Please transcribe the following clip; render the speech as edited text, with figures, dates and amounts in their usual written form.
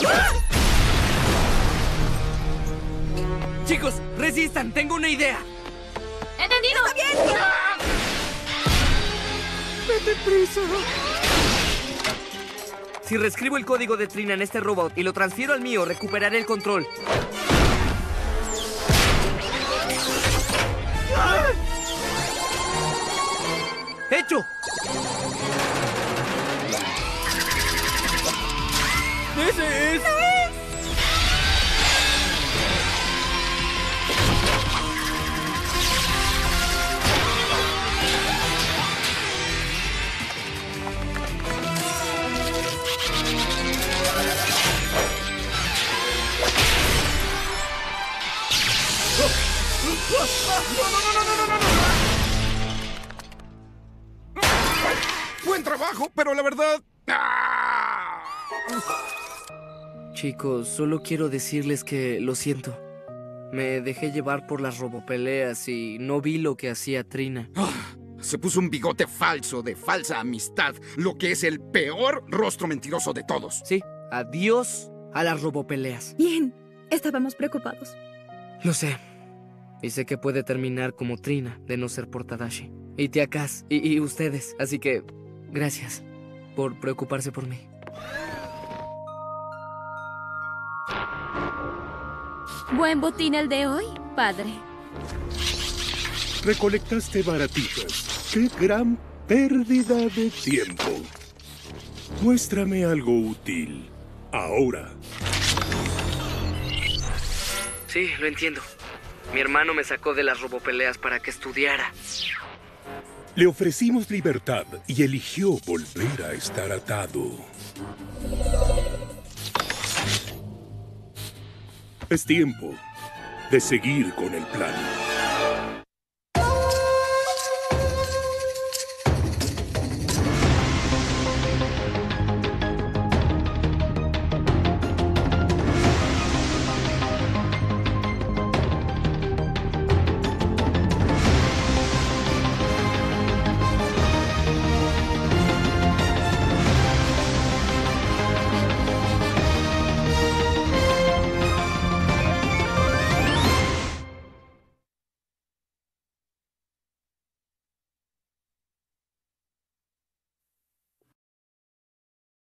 Chicos, resistan. Tengo una idea. ¡Entendido! ¡Está bien! ¡Date prisa! Si reescribo el código de Trina en este robot y lo transfiero al mío, recuperaré el control. ¡Hecho! ¡Ese es! Buen trabajo, pero la verdad... Chicos, solo quiero decirles que lo siento. Me dejé llevar por las robopeleas y no vi lo que hacía Trina. Se puso un bigote falso de falsa amistad, lo que es el peor rostro mentiroso de todos. Sí, adiós a las robopeleas. Bien, estábamos preocupados. Lo sé. Y sé que puede terminar como Trina, de no ser por Tadashi. Y tía Kaz, y ustedes. Así que, gracias por preocuparse por mí. Buen botín el de hoy, padre. Recolectaste baratitas. ¡Qué gran pérdida de tiempo! Muéstrame algo útil. Ahora. Sí, lo entiendo. Mi hermano me sacó de las robopeleas para que estudiara. Le ofrecimos libertad y eligió volver a estar atado. Es tiempo de seguir con el plan.